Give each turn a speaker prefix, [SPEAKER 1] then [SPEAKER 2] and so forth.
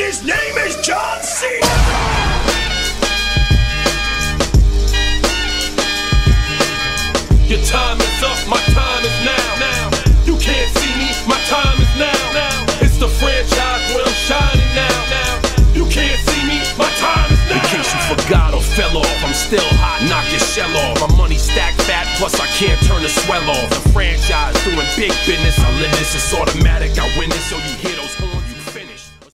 [SPEAKER 1] his name is John Cena.
[SPEAKER 2] Your time is up, my time is now. You can't see me, my time is now. It's the franchise where I'm shining now. You can't see me, my time is now. In case you forgot or fell off, I'm still hot, knock your shell off. My money stacked fat, plus I can't turn the swell off. The franchise doing big business, I live this, it's automatic, I win this, so you hear those horns.